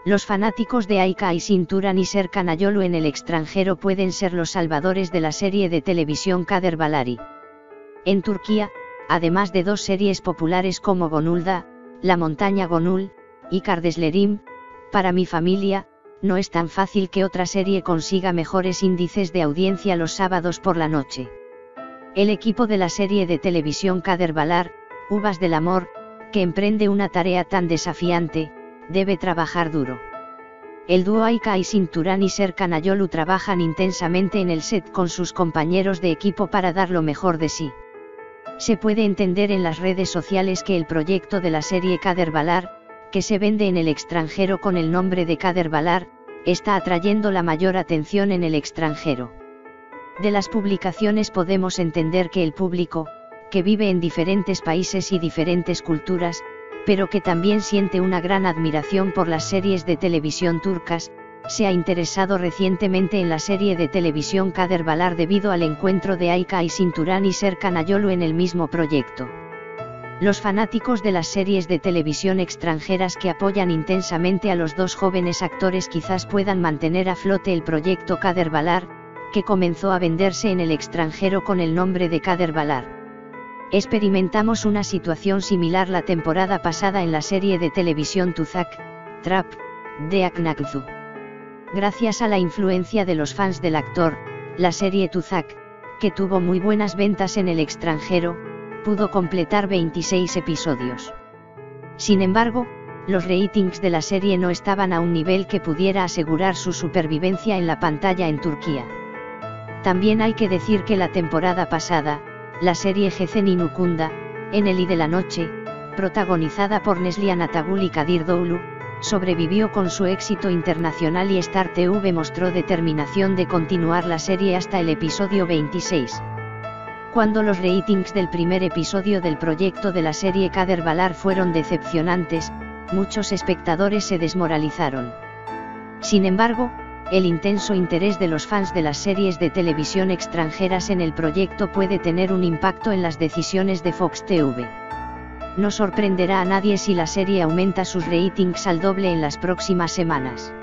Los fanáticos de Aika Aysin Turan y Serkan Ayolu en el extranjero pueden ser los salvadores de la serie de televisión Kader Balari. En Turquía, además de dos series populares como Gonulda, La montaña Gonul, y Kardeslerim, para mi familia, no es tan fácil que otra serie consiga mejores índices de audiencia los sábados por la noche. El equipo de la serie de televisión Kader Balar, Uvas del Amor, que emprende una tarea tan desafiante, debe trabajar duro. El dúo Aika Aysin Turan y Serkan Ayolu trabajan intensamente en el set con sus compañeros de equipo para dar lo mejor de sí. Se puede entender en las redes sociales que el proyecto de la serie Kader Balar, que se vende en el extranjero con el nombre de Kader Balar, está atrayendo la mayor atención en el extranjero. De las publicaciones podemos entender que el público, que vive en diferentes países y diferentes culturas, pero que también siente una gran admiración por las series de televisión turcas, se ha interesado recientemente en la serie de televisión Kader Balar debido al encuentro de Aika Aysin Turan y Serkan Ayolu en el mismo proyecto. Los fanáticos de las series de televisión extranjeras que apoyan intensamente a los dos jóvenes actores quizás puedan mantener a flote el proyecto Kader Balar, que comenzó a venderse en el extranjero con el nombre de Kader Balar. Experimentamos una situación similar la temporada pasada en la serie de televisión Tuzak, Trap, de Aknakzu. Gracias a la influencia de los fans del actor, la serie Tuzak, que tuvo muy buenas ventas en el extranjero, pudo completar 26 episodios. Sin embargo, los ratings de la serie no estaban a un nivel que pudiera asegurar su supervivencia en la pantalla en Turquía. También hay que decir que la temporada pasada, la serie Gecen Inukunda, En el y de la noche, protagonizada por Neslihan Atagul y Kadir Doğulu, sobrevivió con su éxito internacional y Star TV mostró determinación de continuar la serie hasta el episodio 26. Cuando los ratings del primer episodio del proyecto de la serie Kader Balar fueron decepcionantes, muchos espectadores se desmoralizaron. Sin embargo, el intenso interés de los fans de las series de televisión extranjeras en el proyecto puede tener un impacto en las decisiones de Fox TV. No sorprenderá a nadie si la serie aumenta sus ratings al doble en las próximas semanas.